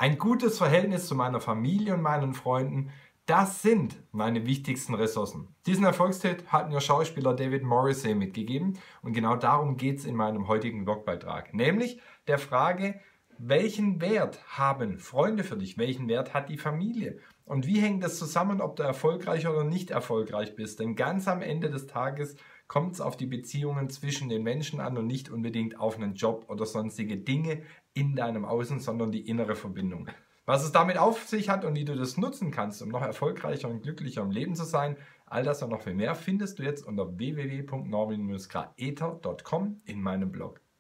Ein gutes Verhältnis zu meiner Familie und meinen Freunden, das sind meine wichtigsten Ressourcen. Diesen Erfolgstipp hat mir Schauspieler David Morrissey mitgegeben und genau darum geht es in meinem heutigen Blogbeitrag. Nämlich der Frage, welchen Wert haben Freunde für dich? Welchen Wert hat die Familie? Und wie hängt das zusammen, ob du erfolgreich oder nicht erfolgreich bist? Denn ganz am Ende des Tages kommt es auf die Beziehungen zwischen den Menschen an und nicht unbedingt auf einen Job oder sonstige Dinge in deinem Außen, sondern die innere Verbindung. Was es damit auf sich hat und wie du das nutzen kannst, um noch erfolgreicher und glücklicher im Leben zu sein, all das und noch viel mehr findest du jetzt unter www.norman-graeter.com in meinem Blog.